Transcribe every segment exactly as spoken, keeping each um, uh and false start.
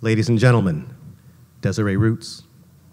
Ladies and gentlemen, Desiree Roots.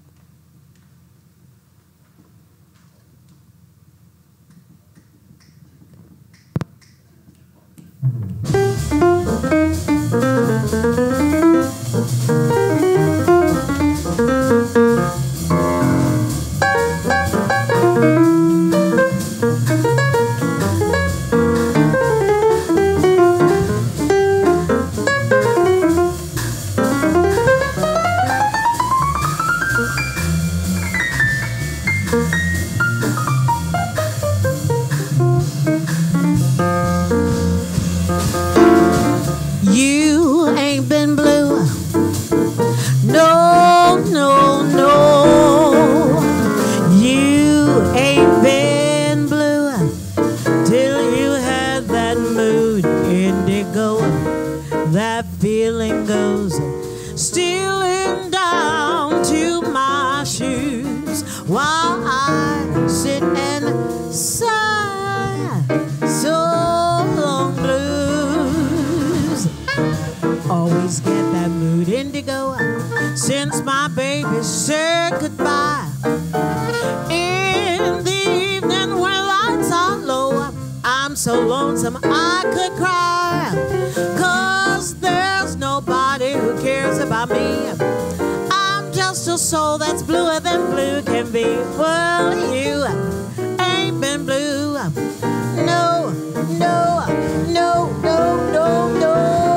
Since my baby said goodbye in the evening when lights are low, I'm so lonesome I could cry, 'cause there's nobody who cares about me. I'm just a soul that's bluer than blue can be. Well, you ain't been blue. No, no, no, no, no, no.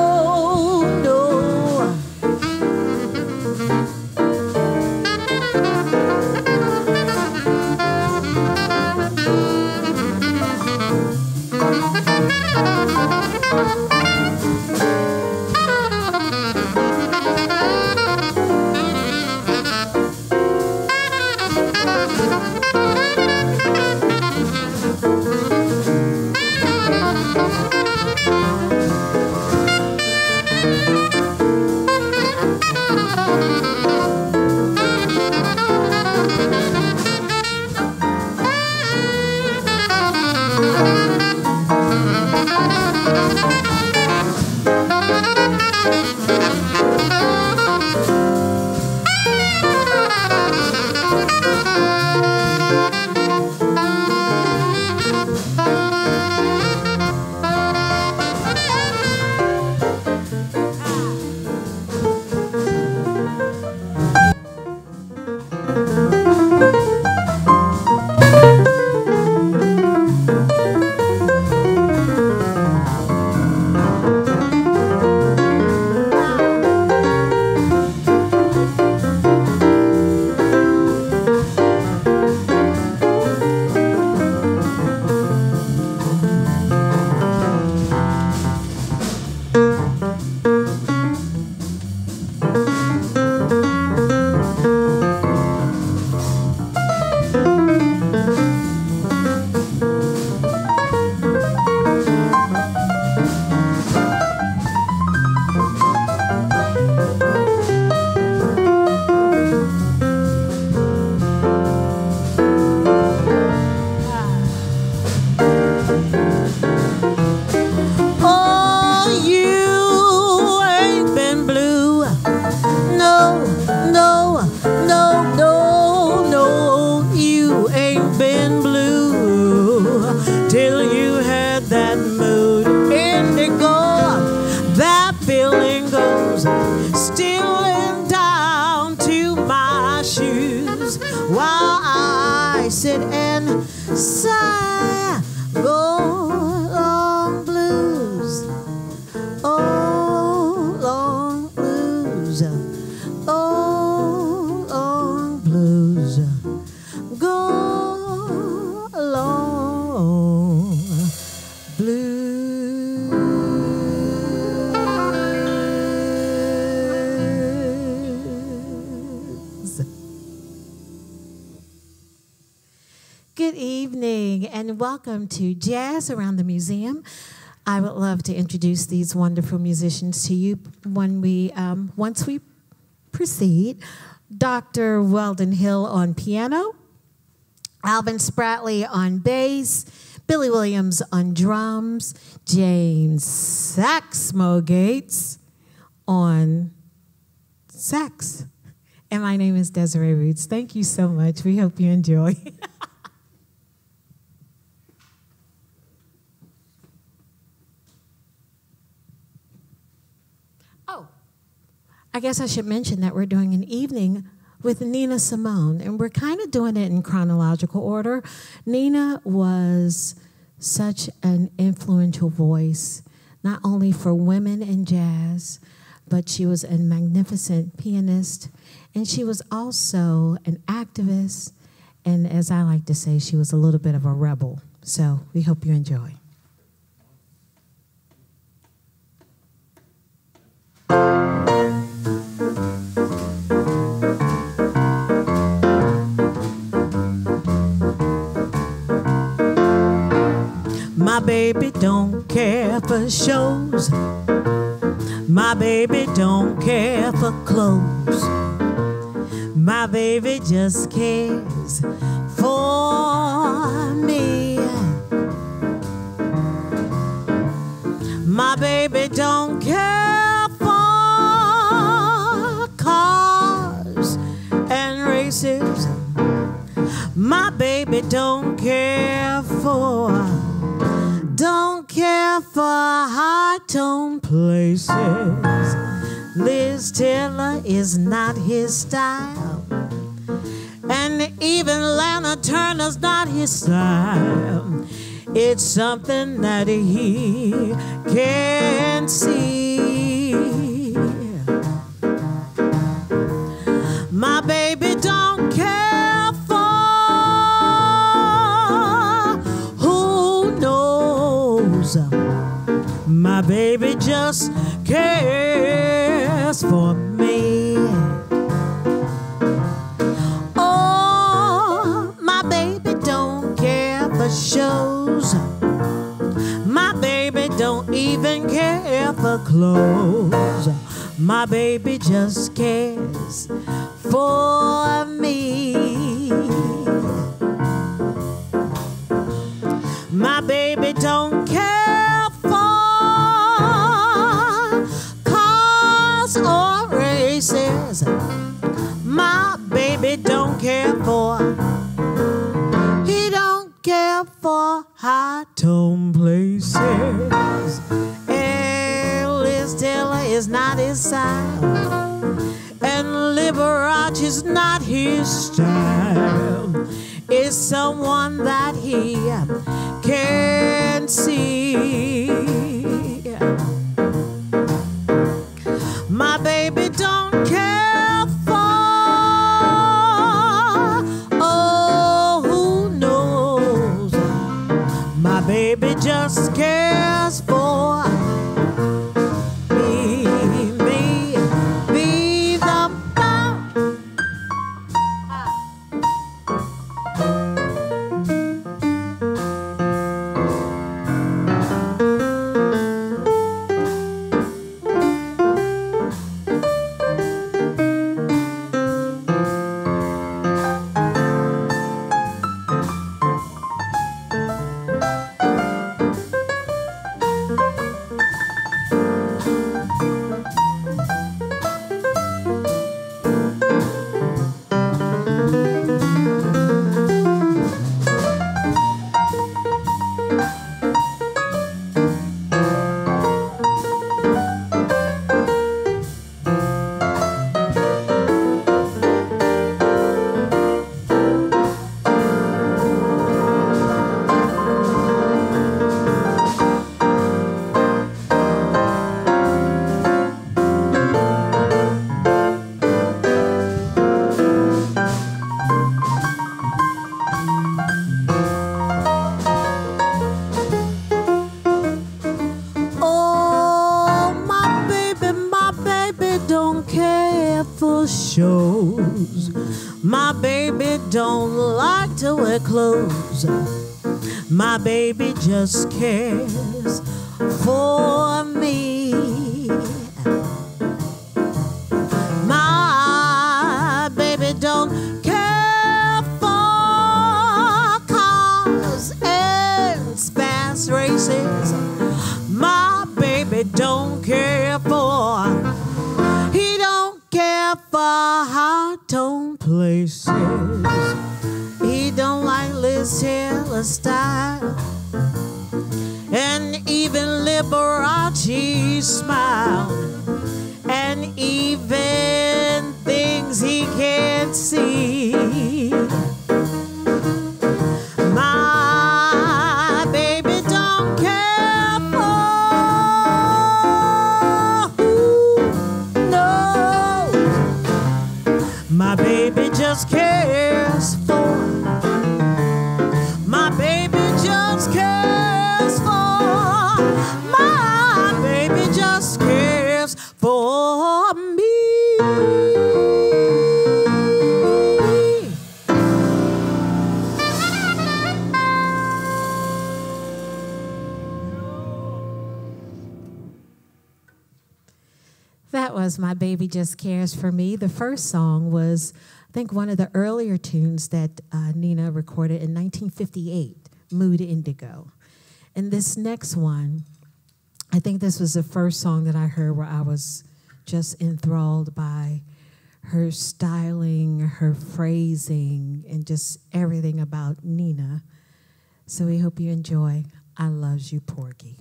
Welcome to Jazz Around the Museum. I would love to introduce these wonderful musicians to you when we, um, once we proceed. Doctor Weldon Hill on piano, Alvin Spratley on bass, Billy Williams on drums, James Saxsmo Gates on Sax. And my name is Desiree Roots. Thank you so much. We hope you enjoy. Oh, I guess I should mention that we're doing an evening with Nina Simone, and we're kind of doing it in chronological order. Nina was such an influential voice, not only for women in jazz, but she was a magnificent pianist, and she was also an activist, and as I like to say, she was a little bit of a rebel. So we hope you enjoy. My baby don't care for shows. My baby don't care for clothes. My baby just cares for me. My baby don't care for cars and races. My baby don't care for Don't care for high-tone places. Liz Taylor is not his style, and even Lana Turner's not his style. It's something that he can't see. My baby don't care My baby just cares for me. Oh, my baby don't care for shows. My baby don't even care for clothes. My baby just cares for me. My baby don't care or races. My baby don't care for He don't care for high-tone places. And Liz Taylor is not his style, and Liberace is not his style. It's someone that he can't see. My baby don't care for, oh, who knows? My baby just cares for me, me, me, the bomb. Shows. My baby don't like to wear clothes. My baby just cares for me. My baby don't care for cars and fast races. My baby don't care for He don't care style, and even Liberace smile, and even things he can't see. My baby don't care for who knows. My baby just cares for. My baby just cares for. My baby just cares for me. That was My Baby Just Cares for Me. The first song was, I think, one of the earlier tunes that uh, Nina recorded in nineteen fifty-eight, Mood Indigo. And this next one, I think this was the first song that I heard where I was just enthralled by her styling, her phrasing, and just everything about Nina. So we hope you enjoy I Loves You, Porgy.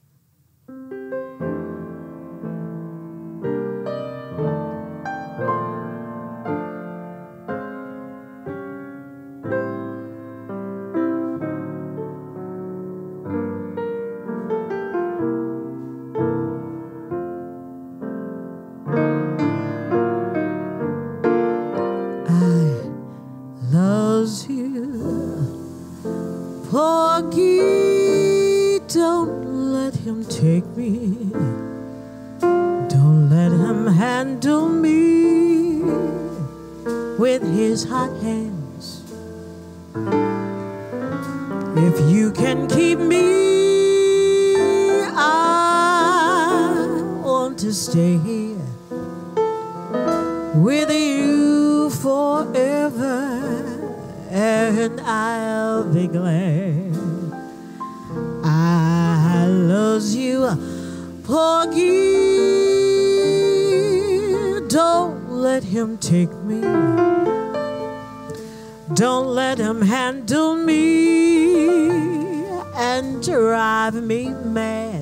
Porgy, don't let him take me. Don't let him handle me with his hot hands. If you can keep me, I want to stay here with you forever. And I'll be glad. I loves you, Porgy. Don't let him take me. Don't let him handle me and drive me mad.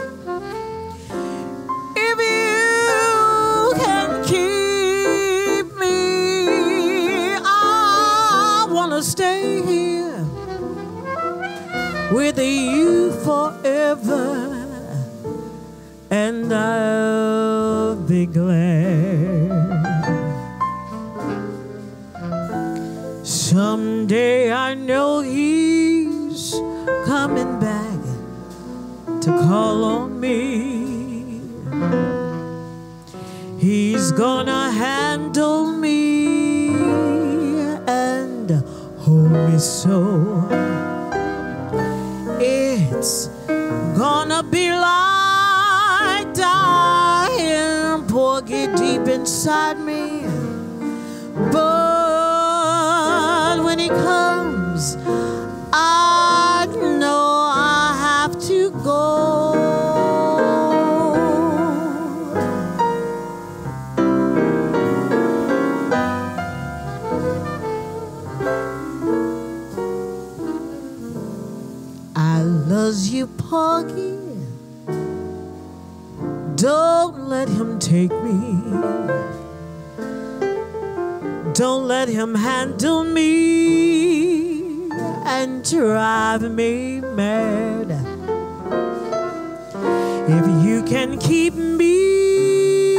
If you can keep me, I wanna stay here with you forever, and I'll be glad. Someday I know he's coming back to call on me. He's gonna handle me and hold me so. It's gonna be like dying, Porgy, deep inside me. But when he comes, I know I have to go. I loves you, Porgy. Don't let him take me. Don't let him handle me and drive me mad. If you can keep me,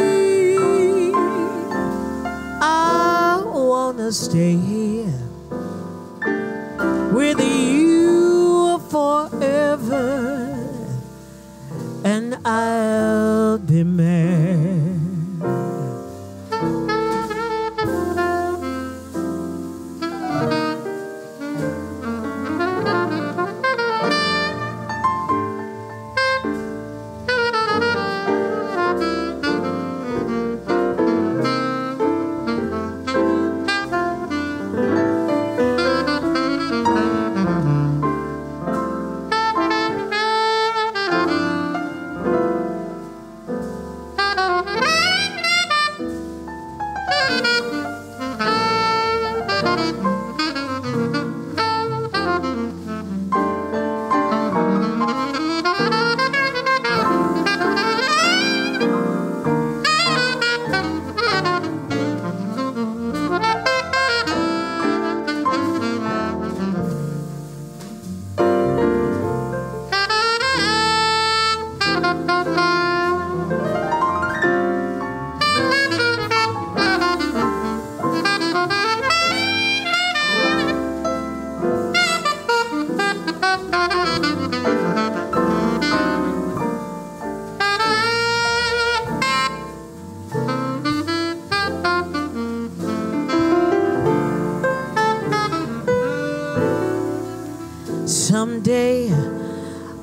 I wanna stay here with you forever, and I'll be mad.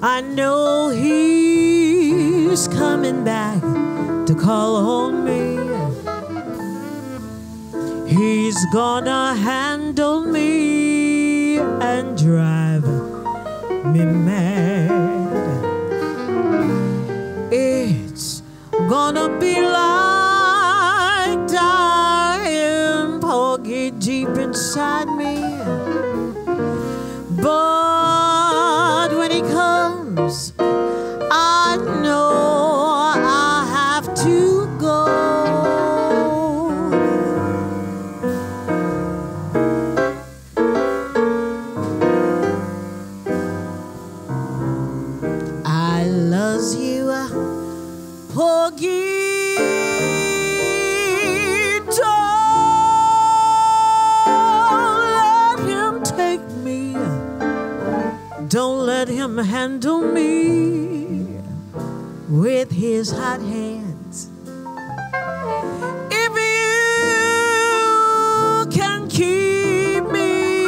I know he's coming back to call on me. He's gonna handle me and drive me mad. It's gonna be like dying Porgy deep inside me. But when he comes, I know I have to go. I loves you, Porgy. Don't let him handle me with his hot hands. If you can keep me,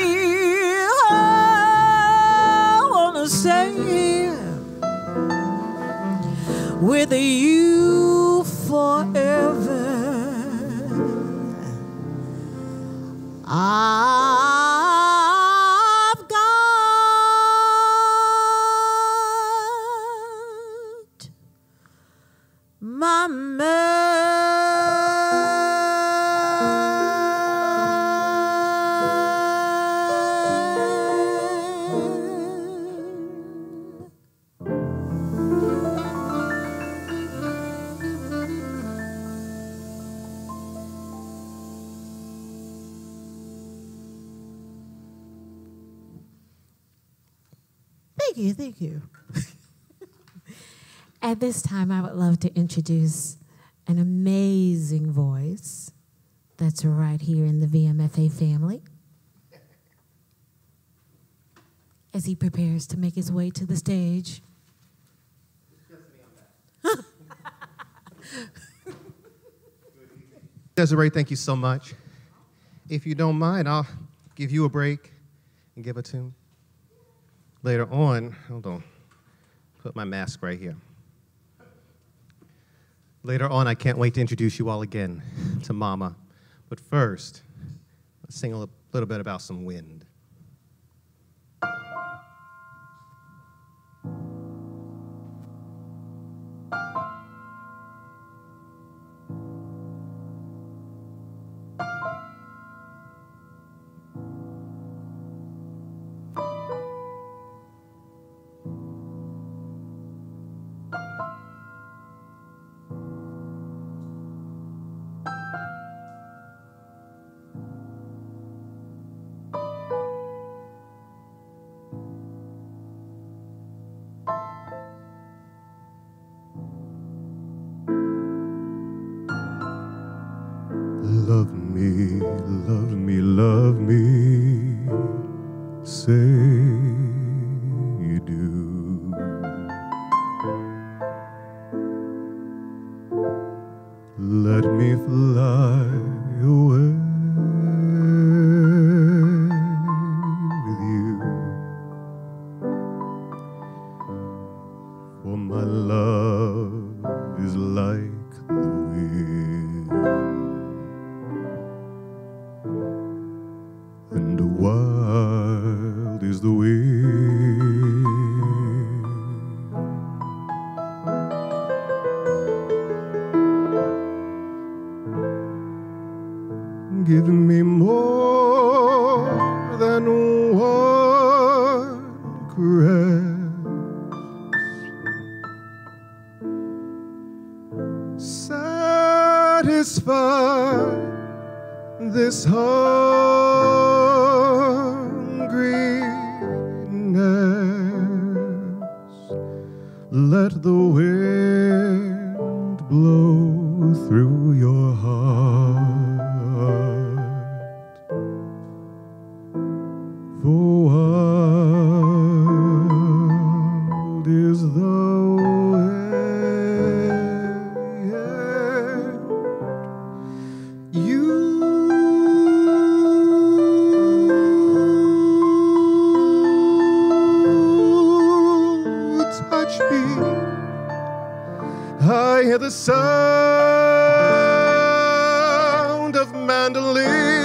I wanna stay here with you forever. I my man. Thank you, thank you. At this time, I would love to introduce an amazing voice that's right here in the V M F A family as he prepares to make his way to the stage. Desiree, thank you so much. If you don't mind, I'll give you a break and give a tune. Later on, hold on, put my mask right here. Later on, I can't wait to introduce you all again to Mama. But first, let's sing a little bit about some wind. Love me, love me, love me, say you do. Let me fly away with you, for my love is like the wind, and wild is the wind. Give me more than one caress, satisfy this hungriness. Let the wind blow through your heart. For wild is the wind. You hear the sound of mandolin.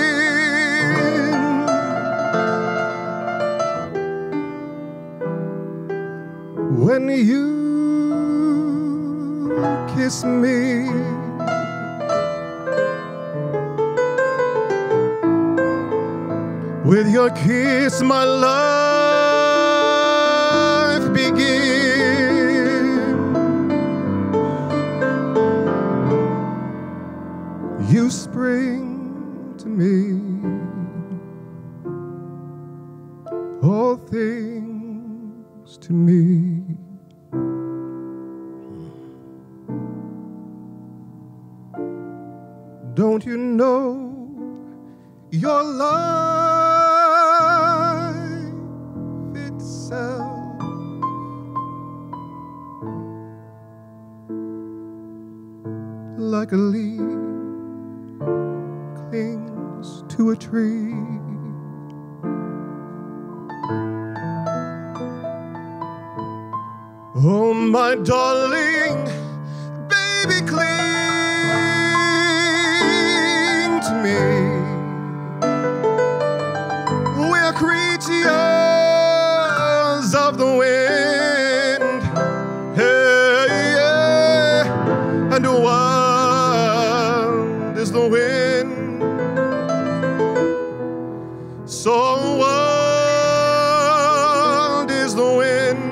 When you kiss me, with your kiss my life begins. You spring to me, all things to me. Don't you know your life itself? Like a leaf clings to a tree. Oh, my darling, baby, cling to me. We are creatures of the wind, hey, yeah. And wild is the wind, so wild is the wind.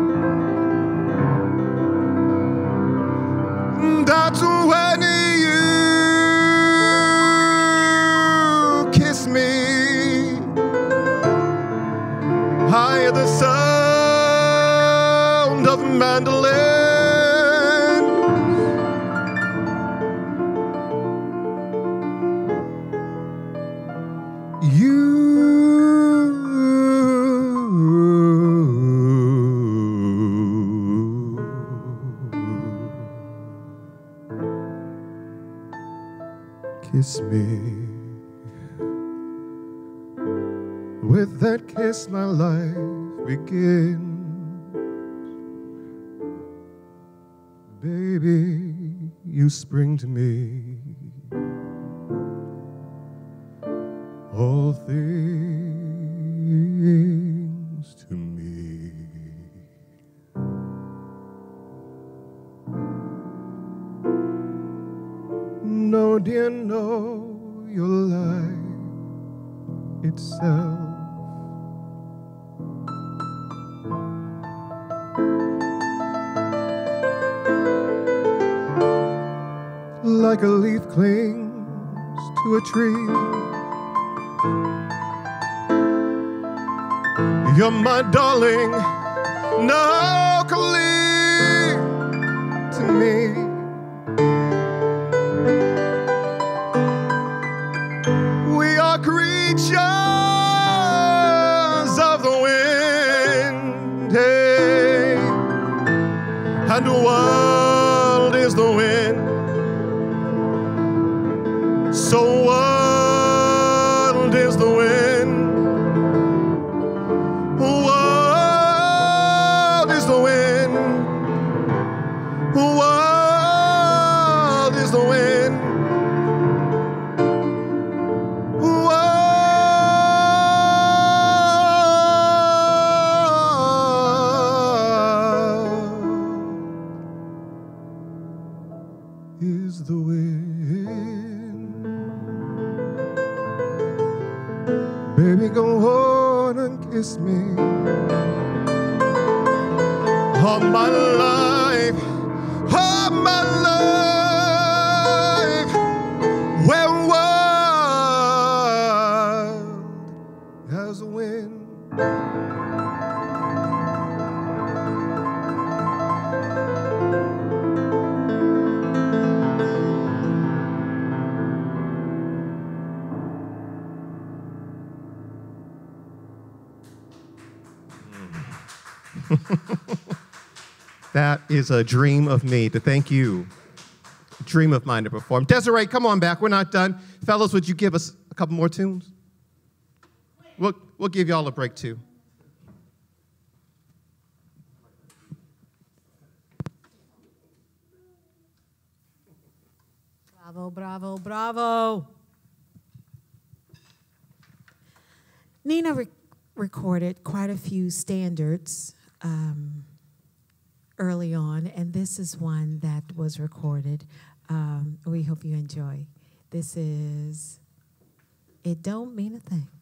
That's when you kiss me. I hear the sound of mandolin. You kiss me. With that kiss my life begins. Baby, you spring to me, all things to me. No, dear, no, your life itself. Like a leaf clings to a tree. You're my darling, now cling to me. We are creatures of the wind, hey, and wild is the wind. So wild is the wind, wild is the wind, wild is the wind, wild is the wind. Baby, go on and kiss me. All my life, all my life, when wild as a wind. That is a dream of me to thank you. Dream of mine to perform. Desiree, come on back. We're not done. Fellas, would you give us a couple more tunes? We'll, we'll give y'all a break, too. Bravo, bravo, bravo. Nina re recorded quite a few standards um, early on, and this is one that was recorded. Um, we hope you enjoy. This is It Don't Mean a Thing.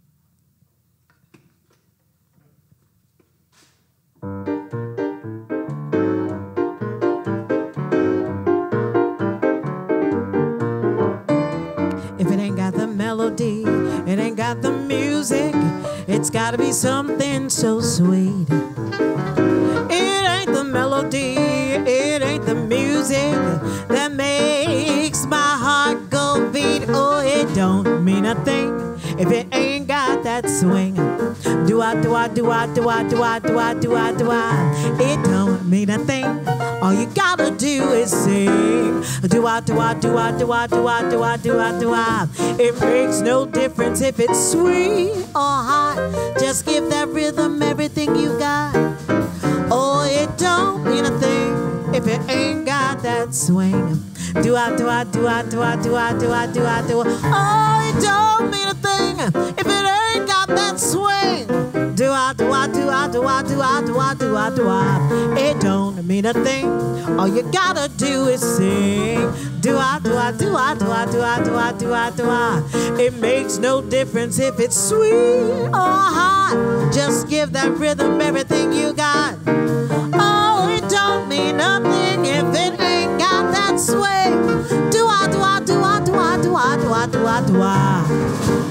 If it ain't got the melody, it ain't got the music, it's gotta be something so sweet. It ain't the melody, it ain't the music that makes my heart go beat. Oh, it don't mean a thing if it ain't got that swing. Do I, do I, do I, do I, do I, do I, do I, do I. It don't mean a thing. All you gotta do is sing. Do I, do I, do I, do I, do I, do I, do I, do I. It makes no difference if it's sweet or hot. Just give that rhythm everything you got. Oh, it don't mean a thing if it ain't got that swing. Do I, do I, do I, do I, do I, do I, do I, do I. Oh, it don't mean a thing if it ain't got that swing. Do I, do I, do I, do I, do I, do I, do I, do I. It don't mean a thing. All you gotta do is sing. Do I, do I, do I, do I, do I, do I, do I, do I. It makes no difference if it's sweet or hot. Just give that rhythm everything you got. Oh, it don't mean nothing if it ain't got that swing. Do I, do I, do I, do I, do I, do I, do I, do I.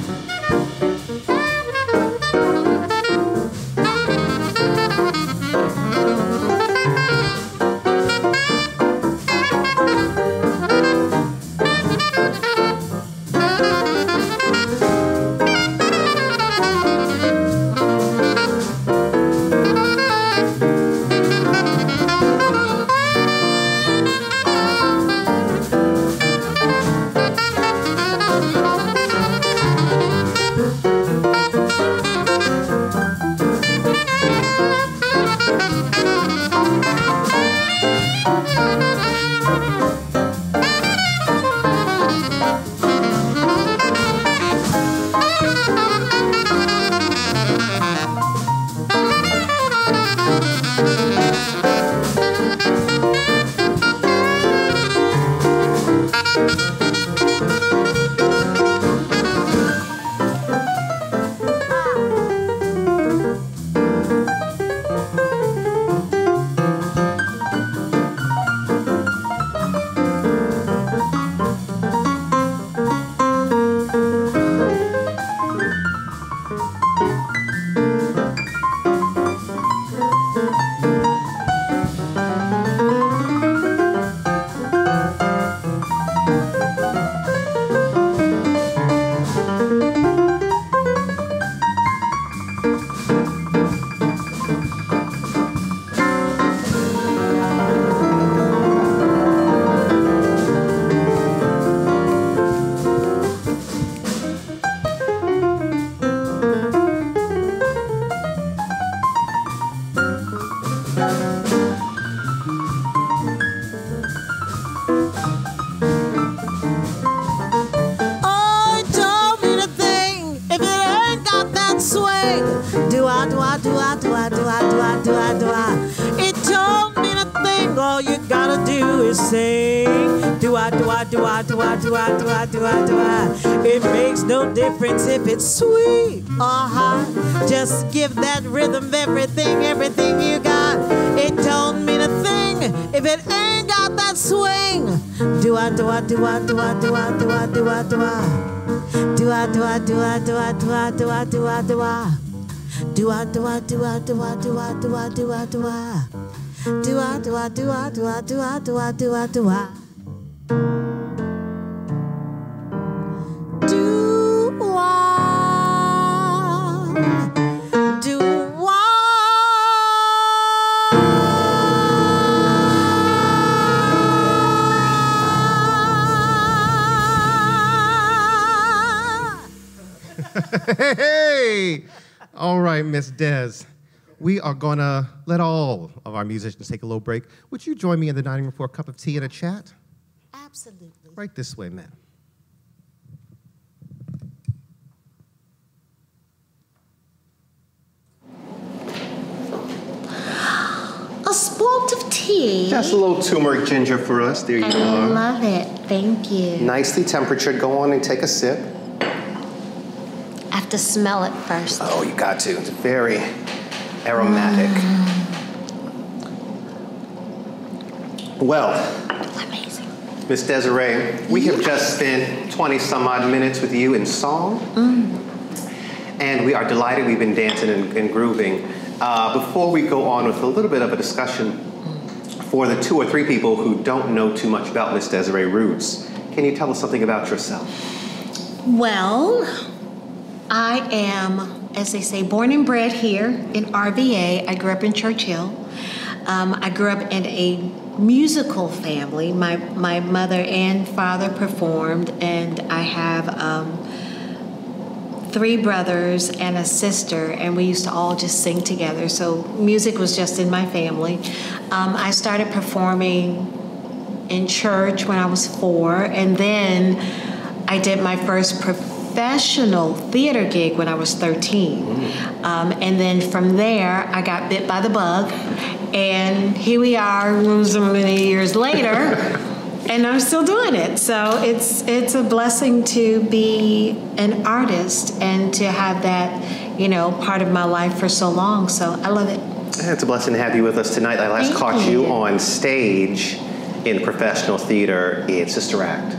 No difference if it's sweet or hot. Just give that rhythm everything, everything you got. It don't mean a thing if it ain't got that swing. Do I, do I, do I, do I, do I, do I, do I, do I. Do I, do I, do I, do I, do I, do I, do I, do I. Do I, do I, do I, do I, do I, do I, do I, do I. Do I, do I, do I, do I, do I, do I, do I, do I. Hey, hey! All right, Miss Des. We are going to let all of our musicians take a little break. Would you join me in the dining room for a cup of tea and a chat? Absolutely. Right this way, ma'am. spoiled of tea. Just a little turmeric ginger for us. There you I are. love it. Thank you. Nicely temperatured. Go on and take a sip. I have to smell it first. Oh, you got to. It's very aromatic. Mm. Well, Amazing. Miss Desiree, we have just spent twenty some odd minutes with you in song. Mm. And we are delighted. We've been dancing and, and grooving. Uh, before we go on with a little bit of a discussion, for the two or three people who don't know too much about Miss Desiree Roots, can you tell us something about yourself? Well, I am, as they say, born and bred here in R V A. I grew up in Churchill. Um, I grew up in a musical family. My my mother and father performed, and I have um, three brothers and a sister, and we used to all just sing together. So music was just in my family. Um, I started performing in church when I was four, and then I did my first professional theater gig when I was thirteen. Mm. Um, and then from there, I got bit by the bug, and here we are so many years later, and I'm still doing it. So it's it's a blessing to be an artist and to have that, you know, part of my life for so long. So I love it. It's a blessing to have you with us tonight. I last Thank caught you. you on stage in professional theater in Sister Act.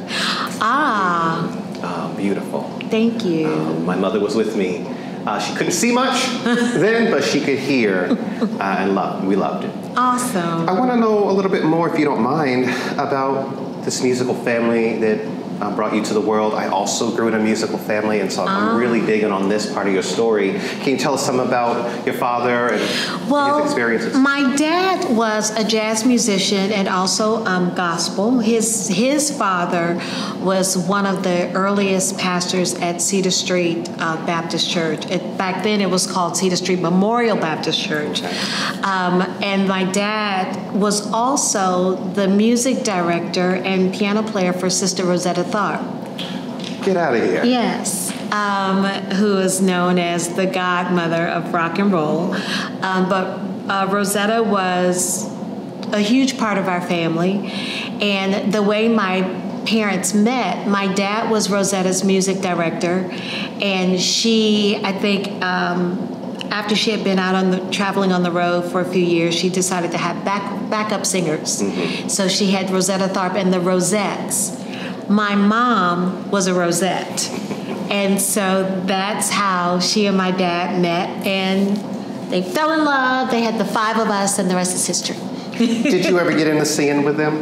Ah. Uh, beautiful. Thank you. Um, my mother was with me. Uh, she couldn't see much then, but she could hear, uh, and loved. We loved it. Awesome. I want to know a little bit more, if you don't mind, about this musical family that uh, brought you to the world. I also grew in a musical family, and so I'm Ah. really digging on this part of your story. Can you tell us some about your father and Well, his experiences? my dad was a jazz musician and also um, gospel. His his father was one of the earliest pastors at Cedar Street uh, Baptist Church. It, back then, it was called Cedar Street Memorial Baptist Church. Um, and my dad was also the music director and piano player for Sister Rosetta Tharpe. Get out of here. Yes, um, who is known as the godmother of rock and roll. Um, but uh, Rosetta was a huge part of our family. And the way my parents met, my dad was Rosetta's music director. And she, I think, um, after she had been out on the traveling on the road for a few years, she decided to have back, backup singers. Mm-hmm. So she had Rosetta Tharpe and the Rosettes. My mom was a Rosette. And so that's how she and my dad met, and they fell in love. They had the five of us, and the rest is history. Did you ever get into singing with them?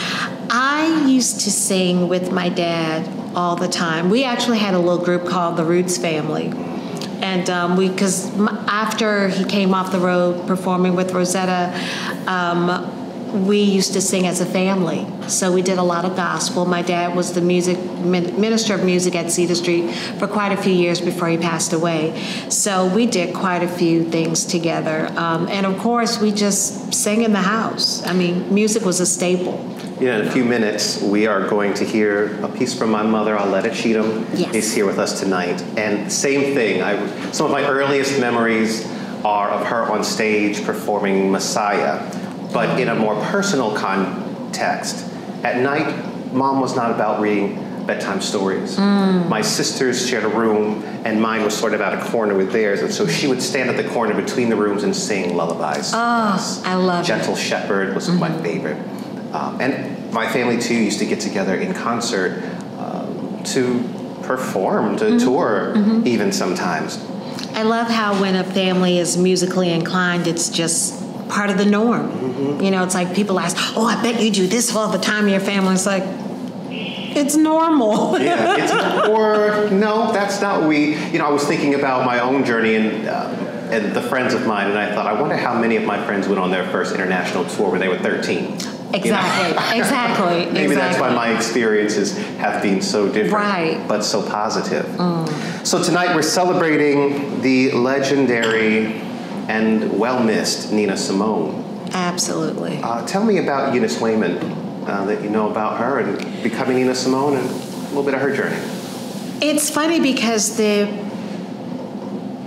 I used to sing with my dad all the time. We actually had a little group called the Roots Family. And um, we, because after he came off the road performing with Rosetta, um, we used to sing as a family. So we did a lot of gospel. My dad was the music minister of music at Cedar Street for quite a few years before he passed away. So we did quite a few things together. Um, and of course, we just sang in the house. I mean, music was a staple. You know, in a few minutes, we are going to hear a piece from my mother, Aletta Cheatham, Yes. is here with us tonight. And same thing, I, some of my earliest memories are of her on stage performing Messiah, but in a more personal context. At night, Mom was not about reading bedtime stories. Mm. My sisters shared a room, and mine was sort of at a corner with theirs, and so she would stand at the corner between the rooms and sing lullabies. Oh, I love Gentle it. Shepherd was mm-hmm. my favorite. Um, and my family, too, used to get together in concert um, to perform, to mm-hmm. tour, mm-hmm. even sometimes. I love how when a family is musically inclined, it's just part of the norm. Mm-hmm. You know, it's like people ask, oh, I bet you do this all the time in your family. It's like, it's normal. Yeah, it's, or no, that's not what we, you know, I was thinking about my own journey and, uh, and the friends of mine, and I thought, I wonder how many of my friends went on their first international tour when they were thirteen. Exactly, you know? exactly. Maybe exactly. that's why my experiences have been so different, right. but so positive. Mm. So tonight we're celebrating the legendary and well-missed Nina Simone. Absolutely. Uh, tell me about Eunice Wayman, uh, that you know about her and becoming Nina Simone, and a little bit of her journey. It's funny because the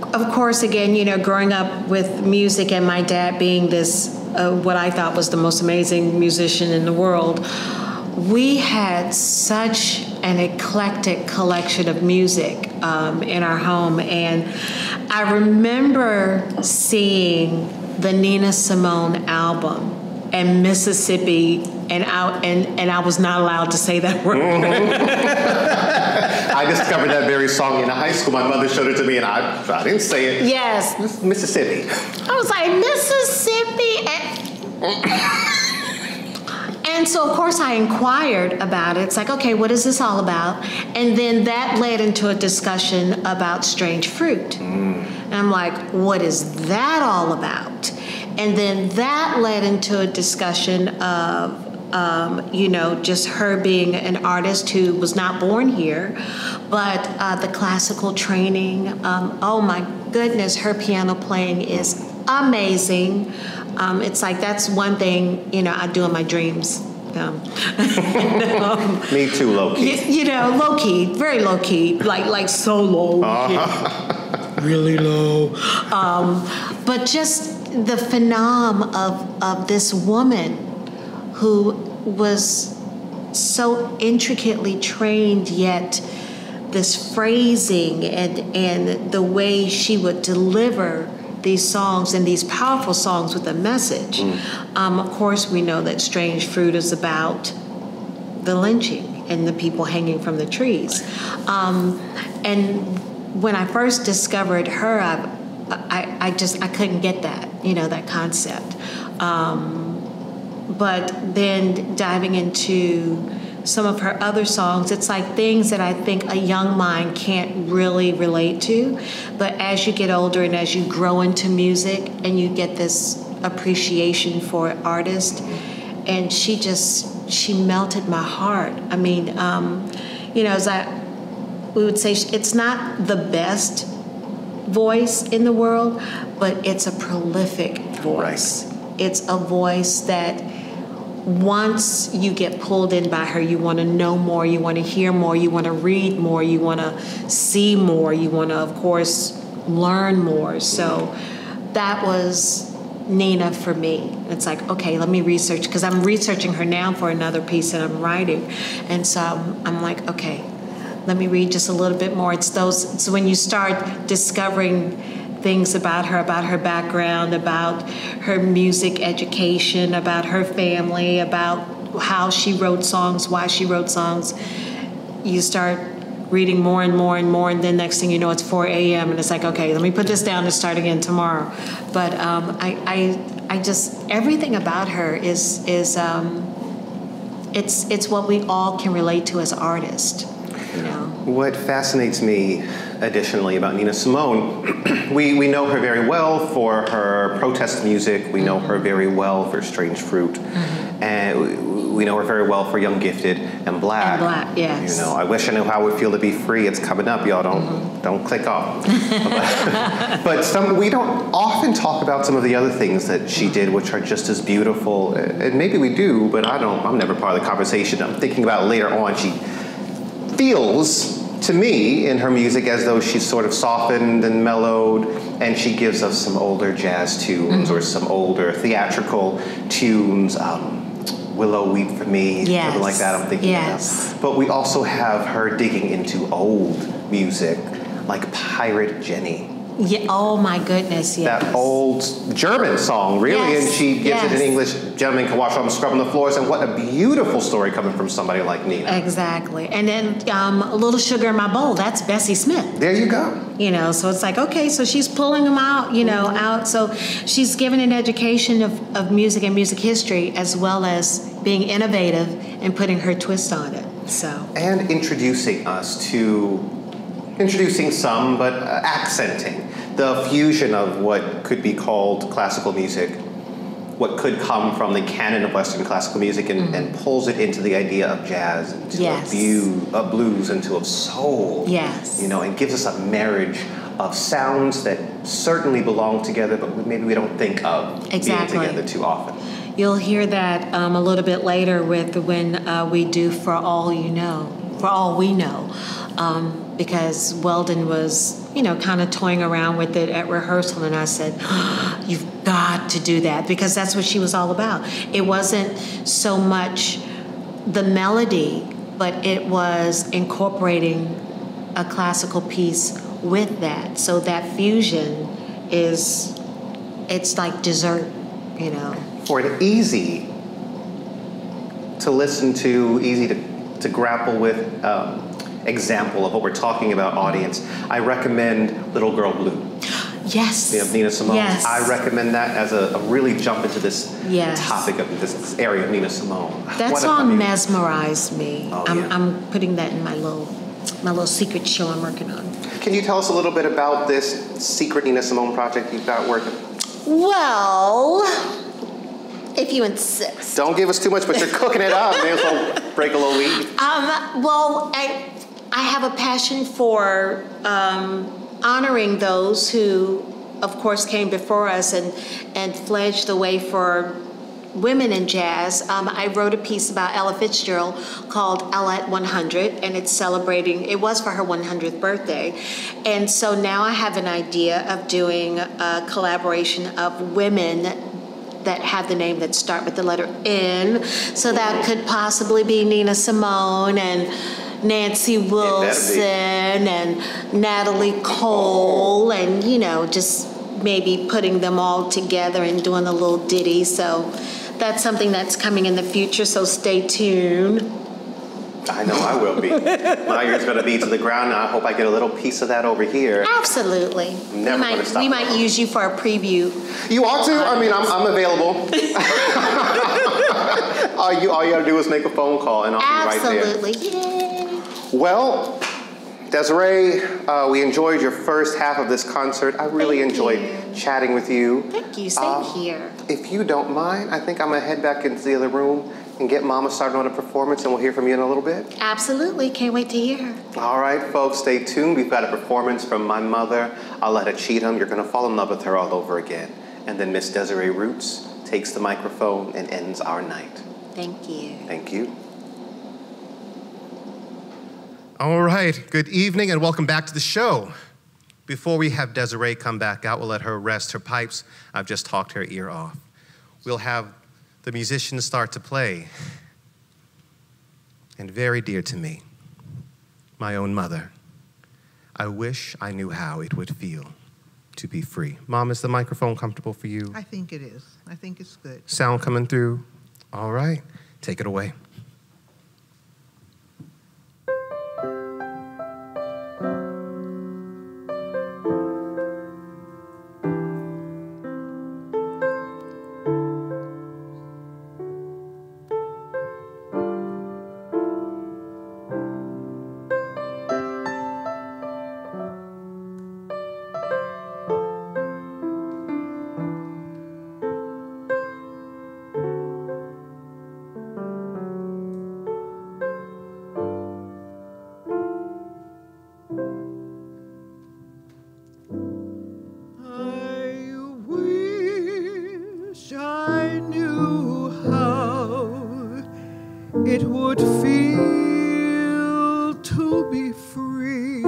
of course, again, you know, growing up with music and my dad being this, uh, what I thought was the most amazing musician in the world, we had such an eclectic collection of music um, in our home. And I remember seeing the Nina Simone album and Mississippi, and I, and, and I was not allowed to say that word. Mm-hmm. I discovered that very song in high school. My mother showed it to me, and I, I didn't say it. Yes. Mississippi. I was like, Mississippi. And, and so, of course, I inquired about it. It's like, okay, what is this all about? And then that led into a discussion about strange fruit. Mm. And I'm like, what is that all about? And then that led into a discussion of, um, you know, just her being an artist who was not born here, but uh, the classical training. Um, oh my goodness, her piano playing is amazing. Um, it's like that's one thing, you know, I do in my dreams. Um, um, Me too, low key. You, you know, low key, very low key, like like so low, uh-huh. really low. Um, but just the phenom of of this woman who was so intricately trained, yet this phrasing and and the way she would deliver these songs and these powerful songs with a message. Mm. Um, of course, we know that Strange Fruit is about the lynching and the people hanging from the trees. Um, and when I first discovered her, I, I, I just, I couldn't get that, you know, that concept. Um, but then diving into some of her other songs, it's like things that I think a young mind can't really relate to. But as you get older and as you grow into music and you get this appreciation for an artist, and she just, she melted my heart. I mean, um, you know, as I, we would say, it's not the best voice in the world, but it's a prolific voice. Right. It's a voice that once you get pulled in by her, you want to know more, you want to hear more, you want to read more, you want to see more, you want to, of course, learn more. So that was Nina for me. It's like, okay, let me research, because I'm researching her now for another piece that I'm writing. And so I'm, I'm like, okay, let me read just a little bit more. It's those, so when you start discovering things about her, about her background, about her music education, about her family, about how she wrote songs, why she wrote songs, you start reading more and more and more, and then next thing you know, it's four a.m. and it's like, okay, let me put this down and start again tomorrow. But um, I, I, I just, everything about her is, is um, it's, it's what we all can relate to as artists, you know. What fascinates me additionally about Nina Simone, we, we know her very well for her protest music. We know her very well for Strange Fruit. Mm-hmm. And we, we know her very well for Young, Gifted, and Black. And Black, yes. You know, I wish I knew how it would feel to be free. It's coming up, y'all. Don't mm-hmm. don't click off. but but some, we don't often talk about some of the other things that she did, which are just as beautiful. And maybe we do, but I don't. I'm never part of the conversation. I'm thinking about later on. She feels to me in her music as though she's sort of softened and mellowed, and she gives us some older jazz tunes, mm-hmm. or some older theatrical tunes. Um, Willow Weep for Me, yes. something like that I'm thinking yes. about. But we also have her digging into old music, like Pirate Jenny. Yeah. Oh my goodness, yes. That old German song, really, yes. and she gives yes. it in English. Gentlemen Can Wash Off and Scrub on the Floors, and what a beautiful story coming from somebody like Nina. Exactly. And then um, A Little Sugar in My Bowl, that's Bessie Smith. There you go. You know, so it's like, okay, so she's pulling them out, you know, mm-hmm. out. So she's given an education of, of music and music history, as well as being innovative and putting her twist on it. So. And introducing us to, introducing some, but uh, accenting the fusion of what could be called classical music, what could come from the canon of Western classical music, and, mm-hmm. and pulls it into the idea of jazz, into yes. a view of blues, into of soul. Yes. You know, and gives us a marriage of sounds that certainly belong together, but maybe we don't think of exactly. being together too often. You'll hear that um, a little bit later with when uh, we do For All You Know. for all we know, um, because Weldon was, you know, kind of toying around with it at rehearsal, and I said, oh, you've got to do that, because that's what she was all about. It wasn't so much the melody, but it was incorporating a classical piece with that. So that fusion is, it's like dessert, you know. For it easy to listen to, easy to, to grapple with um, example of what we're talking about, audience, I recommend Little Girl Blue. Yes. You know, Nina Simone. Yes. I recommend that as a, a really jump into this yes. topic of this, this area of Nina Simone. That what song a, I mean, mesmerized me. Oh, I'm, yeah. I'm putting that in my little, my little secret show I'm working on. Can you tell us a little bit about this secret Nina Simone project you've got working? Well, if you insist. Don't give us too much, but you're cooking it up. May as well break a little weed. Um, well, I, I have a passion for um, honoring those who, of course, came before us and, and fledged the way for women in jazz. Um, I wrote a piece about Ella Fitzgerald called Ella at one hundred, and it's celebrating, it was for her one hundredth birthday. And so now I have an idea of doing a collaboration of women that have the name that start with the letter N. So that could possibly be Nina Simone and Nancy Wilson and Natalie Cole, and, you know, just maybe putting them all together and doing a little ditty. So that's something that's coming in the future, so stay tuned. I know I will be. My ear's going to be to the ground, and I hope I get a little piece of that over here. Absolutely. I'm never we might, going to stop. we might use you for a preview. You ought to. I mean, I'm, I'm available. all, you, all you got to do is make a phone call, and I'll Absolutely. be right there. Yay. Well, Desiree, uh, we enjoyed your first half of this concert. I really Thank enjoyed you. chatting with you. Thank you. Same Uh, here. If you don't mind, I think I'm going to head back into the other room and get Mama started on a performance, and we'll hear from you in a little bit. Absolutely. Can't wait to hear. All right, folks, stay tuned. We've got a performance from my mother, Aletta Cheatham. You're going to fall in love with her all over again. And then Miss Desiree Roots takes the microphone and ends our night. Thank you. Thank you. All right, good evening and welcome back to the show. Before we have Desiree come back out, we'll let her rest her pipes. I've just talked her ear off. We'll have the musicians start to play. And very dear to me, my own mother, I wish I knew how it would feel to be free. Mom, is the microphone comfortable for you? I think it is. I think it's good. Sound coming through? All right, take it away. It would feel to be free.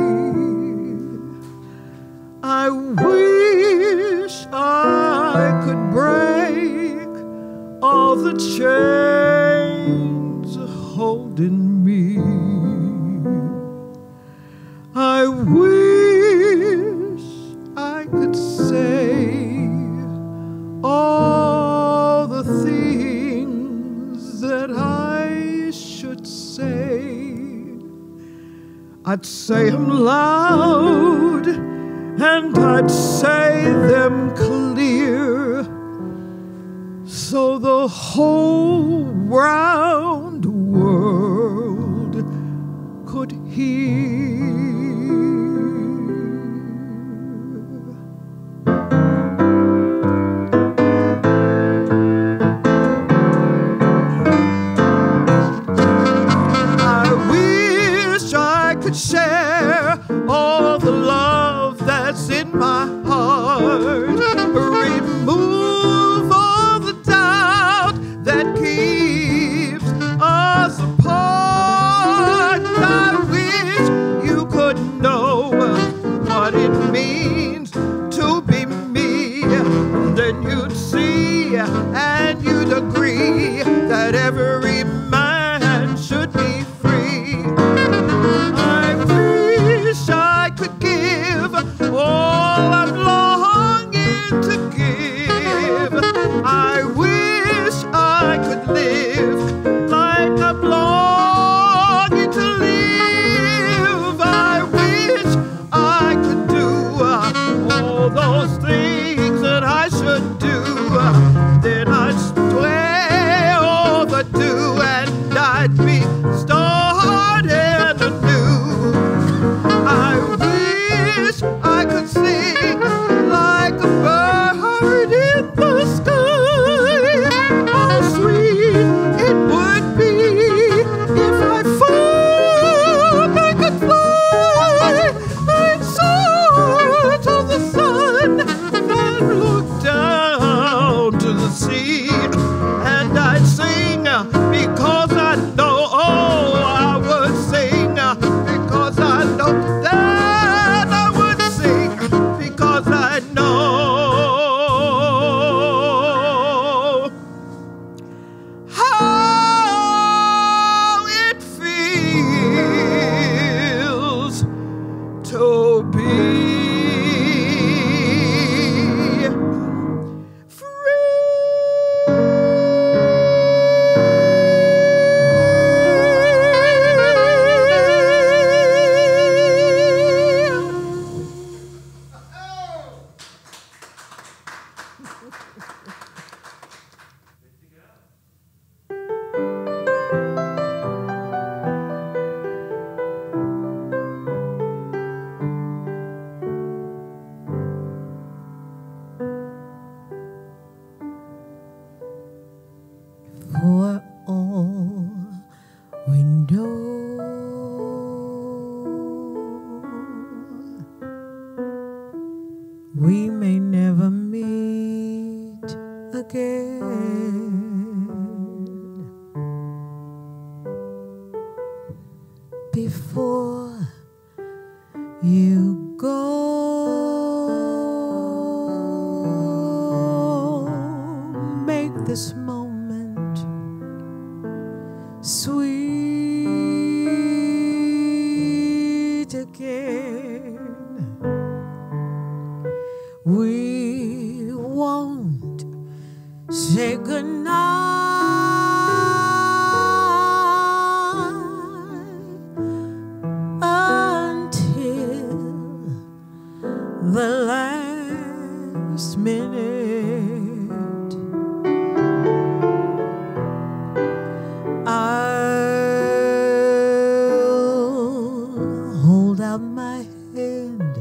I wish I could break all the chains holding me. I wish I could say all the things that I should say. I'd say them loud and I'd say them clear, so the whole round world could hear. Share all the love that's in my heart. Remove all the doubt that keeps us apart. I that every man should be free. I wish I could give all I'm longing to give. I wish I could live like I'm longing to live. I wish I could do all those things that I should do. Then I'd swear overdue and I'd be started anew. I wish I could sing like a bird in the sky. How sweet it would be if I found I could fly. I'd soar to the sun and look down to the sea, and I'd sing because I know, oh, I would sing because I know that I would sing because I know how it feels to be For all we know, we may never meet again. Before you go, make this moment sweet again. We won't say goodnight until the last minute. I'll hold out my hand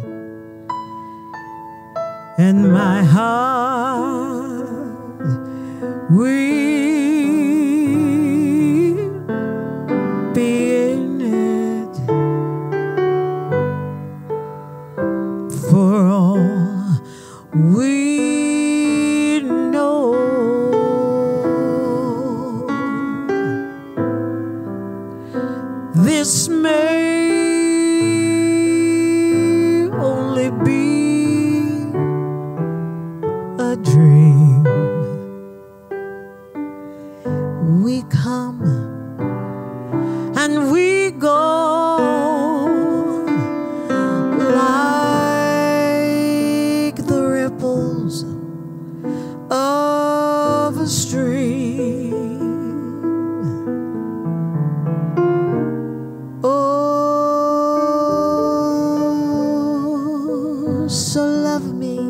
and my heart will be in it. For all we know, this may only be a dream. We come and we go like the ripples of a stream. Oh, so love me,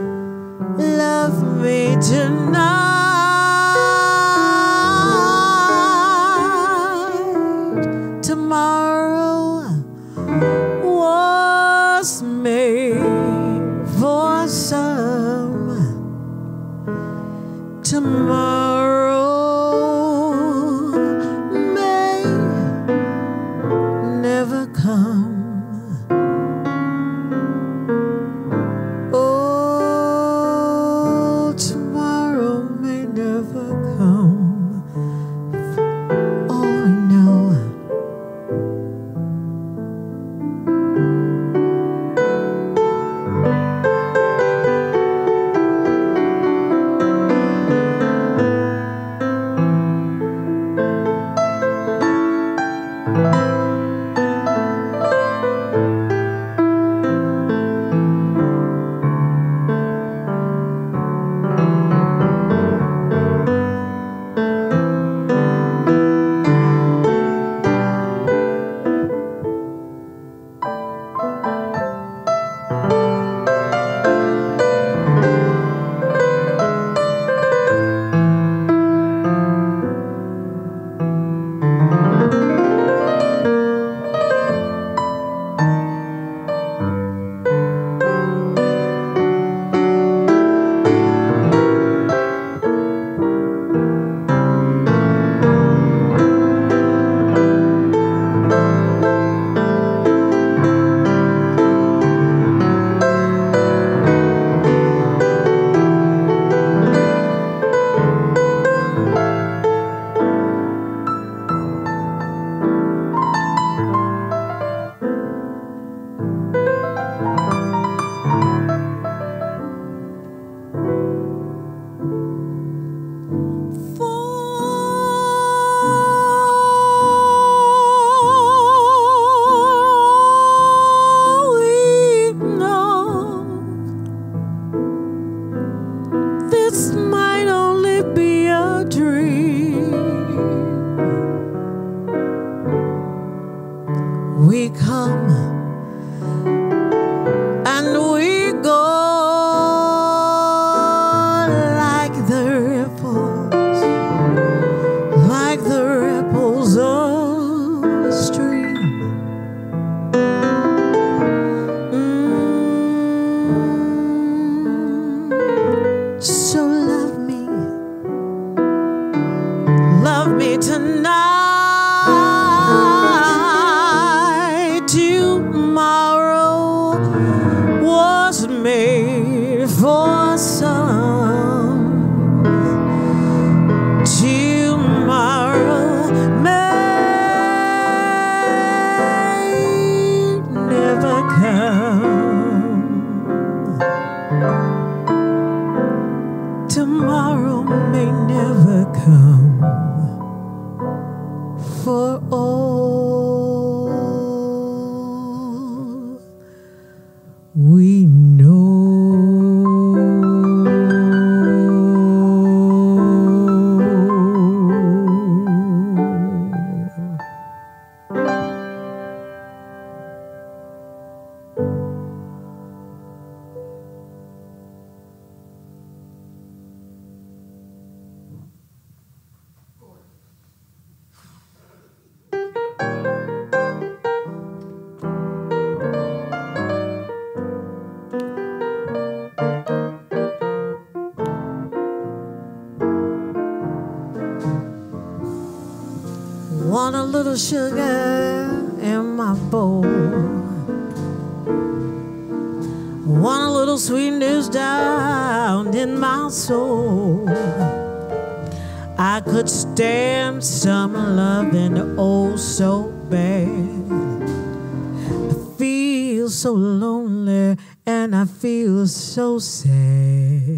love me tonight. me tonight. Tomorrow was made for some. Tomorrow may never come. Tomorrow may never come for all we know. Want a little sugar in my bowl. Want a little sweetness down in my soul. I could stand some loving oh so bad. I feel so lonely and I feel so sad.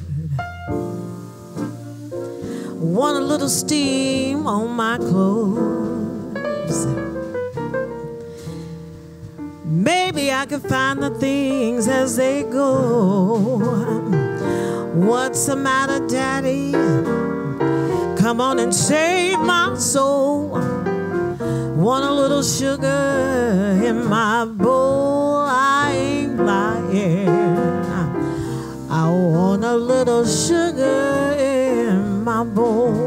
Want a little steam on my clothes. Maybe I could find the things as they go. What's the matter, Daddy? Come on and save my soul. Want a little sugar in my bowl. I ain't lying. I want a little sugar in my bowl.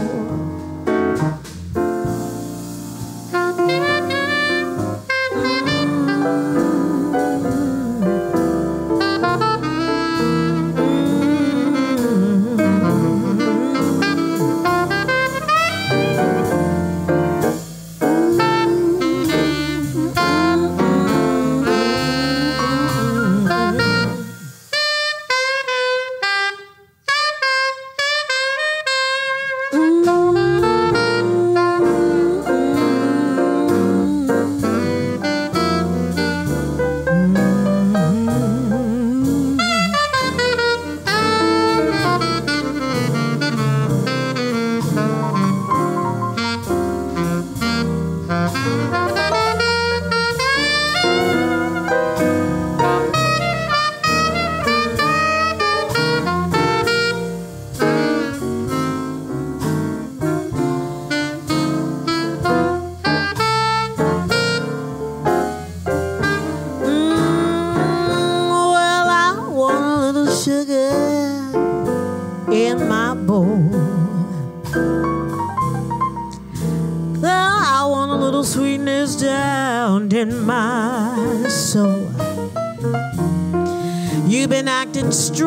You've been acting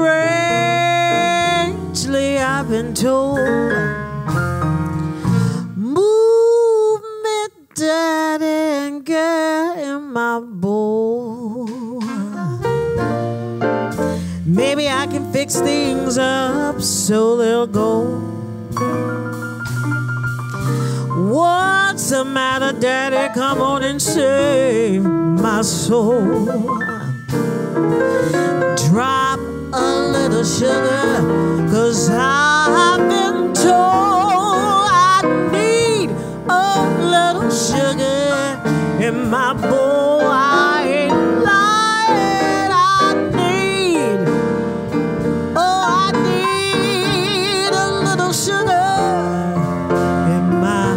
strangely, I've been told. Move me, Daddy, and get in my bowl. Maybe I can fix things up so they'll go. What's the matter, Daddy? Come on and save my soul. Drop a little sugar, 'cause I've been told I need a little sugar in my bowl. I ain't lying. I need, oh, I need a little sugar in my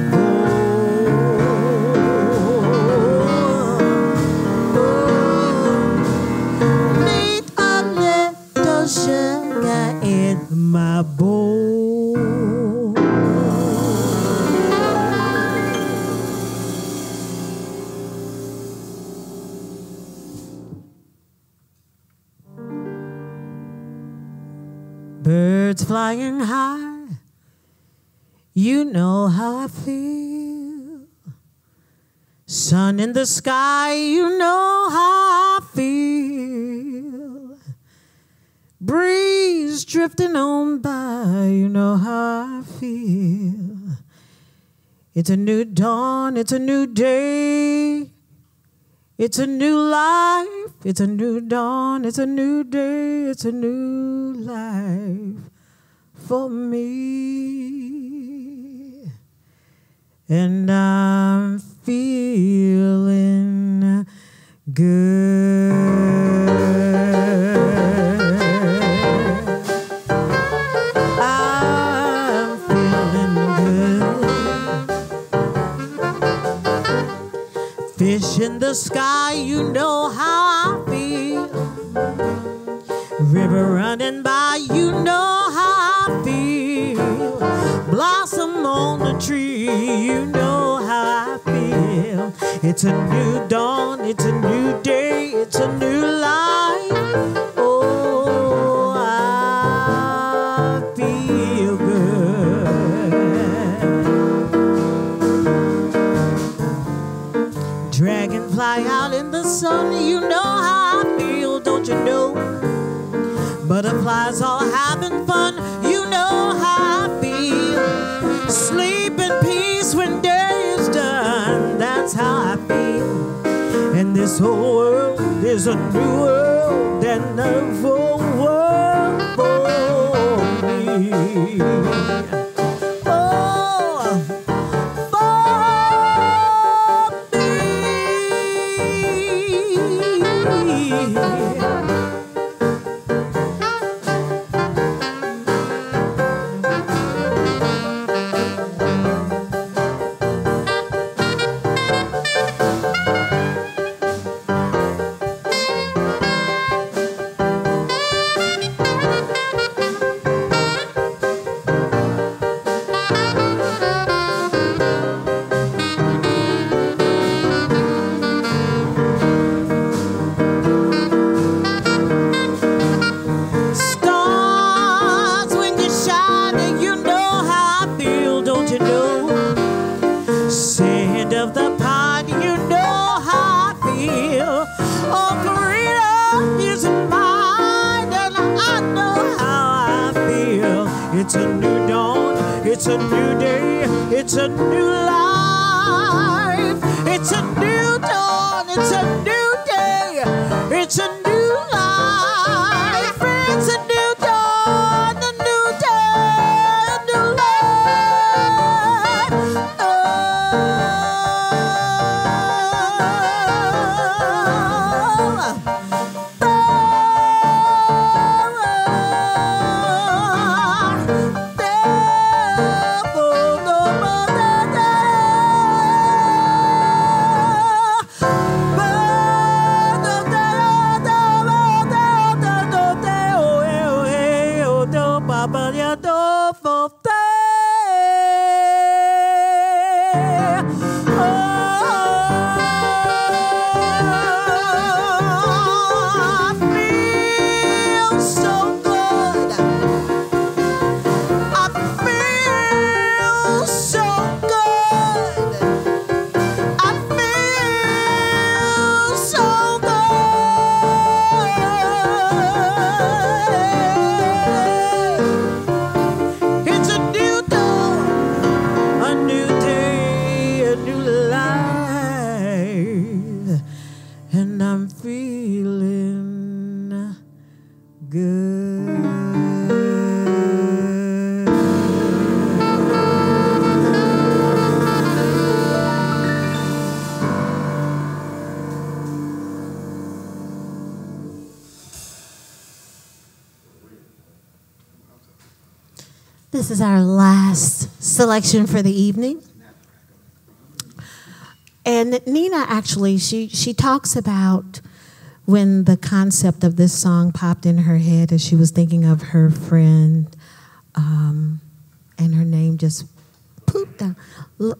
sugar in my bowl. Birds flying high You know how I feel. Sun in the sky, you know how I feel. Breeze drifting on by, you know how I feel. It's a new dawn, it's a new day. It's a new life, it's a new dawn, it's a new day, it's a new life for me. And I'm feeling good. I'm feeling good. Fish in the sky, you know how I feel. River running by, you know how I feel. Blossom on the tree, you know how I feel. It's a new dawn, it's a new day, it's a new life. Oh, I feel good. Dragonfly out in the sun, you know how I feel, don't you know? Butterflies all having fun, you know how I feel. Sleep in peace when day is done, that's how I feel. And this whole world is a new world and a full world for me. Oh, for me. It's a new dawn, it's a new day, it's a new life. It's a new dawn, it's a new day, it's a new life. It's a new dawn, a new day, a new life. Oh. This is our last selection for the evening. And Nina actually, she, she talks about when the concept of this song popped in her head as she was thinking of her friend, um, and her name just pooped down. L-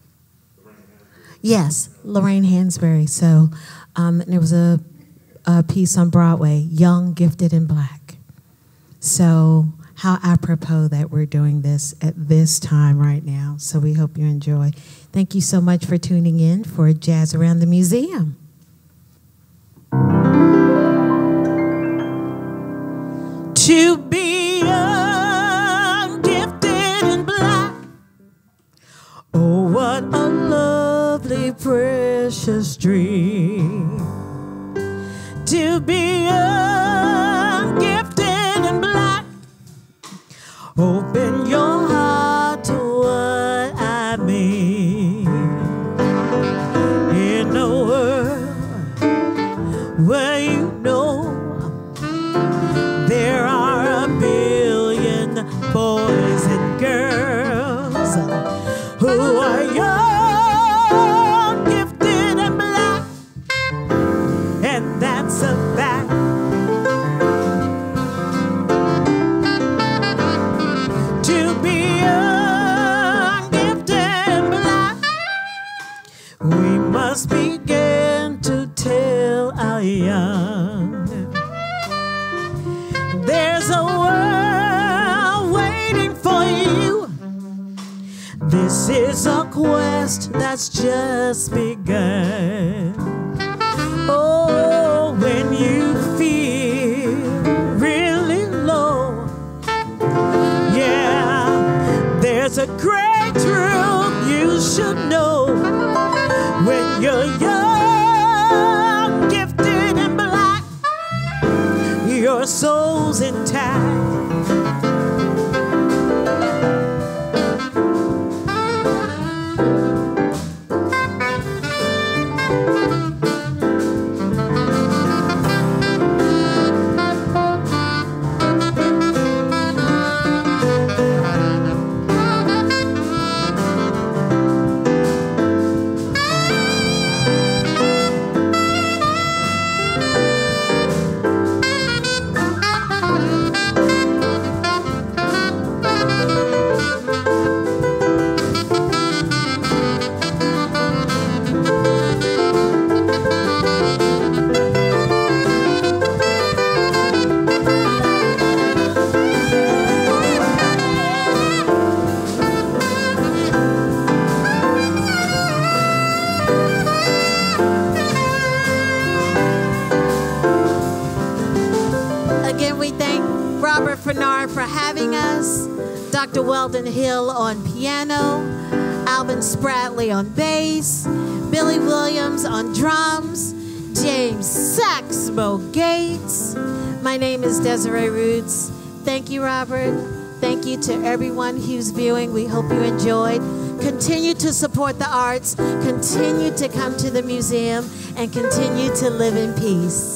yes, Lorraine Hansberry. So um, there was a, a piece on Broadway, Young, Gifted, and Black. So how apropos that we're doing this at this time right now. So we hope you enjoy. Thank you so much for tuning in for Jazz Around the Museum. To be young, gifted and black. Oh, what a lovely, precious dream. To be young, gifted and black. Open your heart to what I mean. In a world where you know there are a billion boys and girls who are young, gifted and black, and that's a fact. To be young, gifted and black, we must begin to tell our young there's a world waiting for you. This is a quest that's just begun. Oh, when you feel really low, yeah, there's a great truth you should know. When you're young, gifted and black, your soul's intact. Phanord for having us, Doctor Weldon Hill on piano, Alvin Spratley on bass, Billy Williams on drums, James Saxsmo Gates. My name is Desiree Roots. Thank you, Robert. Thank you to everyone who's viewing. We hope you enjoyed. Continue to support the arts, continue to come to the museum, and continue to live in peace.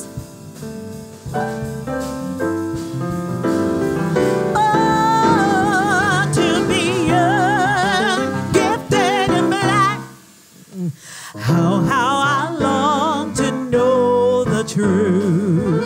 How, how I long to know the truth.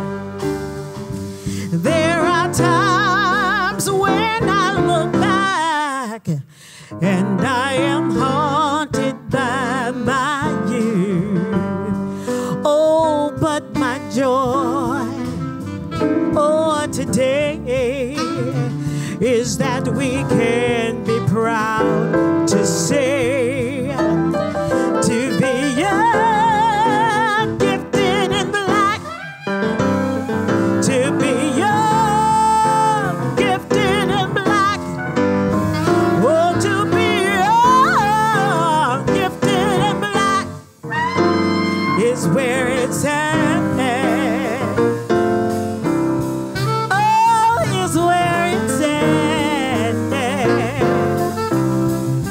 There are times when I look back and I am haunted by my youth. Oh, but my joy, oh, today is that we can be proud to say to be young, gifted and black, to be young, gifted and black, oh, to be young, gifted and black is where it's at. Oh, is where it's at.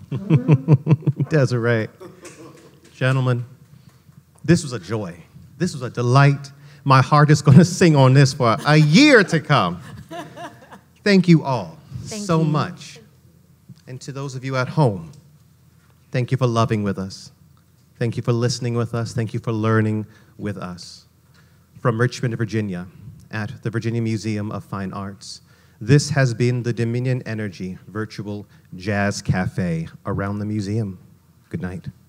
Desiree. Gentlemen, this was a joy. This was a delight. My heart is going to sing on this for a year to come. Thank you all Thank so you. much. And to those of you at home, thank you for loving with us. Thank you for listening with us. Thank you for learning with us. From Richmond, Virginia, at the Virginia Museum of Fine Arts, this has been the Dominion Energy Virtual Jazz Cafe around the museum. Good night.